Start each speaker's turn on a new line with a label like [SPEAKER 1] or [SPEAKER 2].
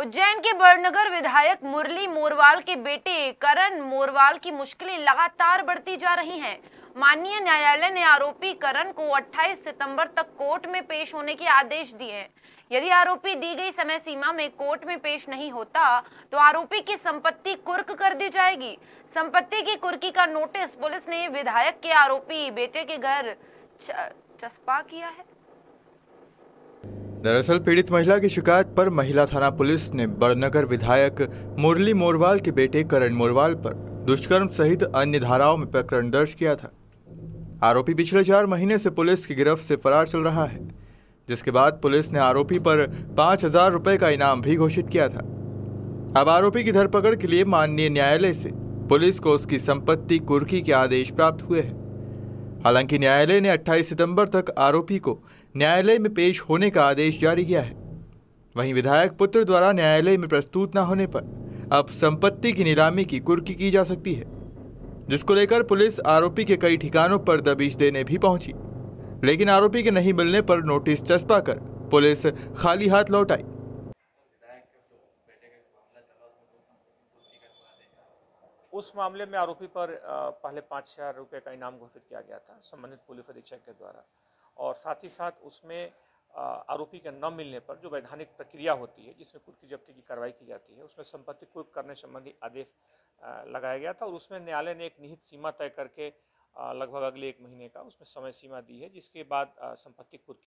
[SPEAKER 1] उज्जैन के बड़नगर विधायक मुरली मोरवाल के बेटे करण मोरवाल की मुश्किलें लगातार बढ़ती जा रही हैं। माननीय न्यायालय ने आरोपी करण को 28 सितंबर तक कोर्ट में पेश होने के आदेश दिए हैं। यदि आरोपी दी गई समय सीमा में कोर्ट में पेश नहीं होता तो आरोपी की संपत्ति कुर्क कर दी जाएगी। संपत्ति की कुर्की का नोटिस पुलिस ने विधायक के आरोपी बेटे के घर चस्पा किया है।
[SPEAKER 2] दरअसल पीड़ित महिला की शिकायत पर महिला थाना पुलिस ने बड़नगर विधायक मुरली मोरवाल के बेटे करण मोरवाल पर दुष्कर्म सहित अन्य धाराओं में प्रकरण दर्ज किया था। आरोपी पिछले 4 महीने से पुलिस की गिरफ्त से फरार चल रहा है, जिसके बाद पुलिस ने आरोपी पर 5,000 रुपए का इनाम भी घोषित किया था। अब आरोपी की धरपकड़ के लिए माननीय न्यायालय से पुलिस को उसकी संपत्ति कुर्की के आदेश प्राप्त हुए हैं। हालांकि न्यायालय ने 28 सितंबर तक आरोपी को न्यायालय में पेश होने का आदेश जारी किया है। वहीं विधायक पुत्र द्वारा न्यायालय में प्रस्तुत न होने पर अब संपत्ति की नीलामी की कुर्की की जा सकती है, जिसको लेकर पुलिस आरोपी के कई ठिकानों पर दबिश देने भी पहुंची, लेकिन आरोपी के नहीं मिलने पर नोटिस चस्पा कर पुलिस खाली हाथ लौट आई।
[SPEAKER 3] उस मामले में आरोपी पर पहले 5,000 रुपये का इनाम घोषित किया गया था संबंधित पुलिस अधीक्षक के द्वारा, और साथ ही साथ उसमें आरोपी के न मिलने पर जो वैधानिक प्रक्रिया होती है जिसमें कुर्की जब्ती की कार्रवाई की जाती है, उसमें संपत्ति कुर्क करने संबंधी आदेश लगाया गया था। और उसमें न्यायालय ने एक निहित सीमा तय करके लगभग अगले 1 महीने का उसमें समय सीमा दी है, जिसके बाद संपत्ति कुर्की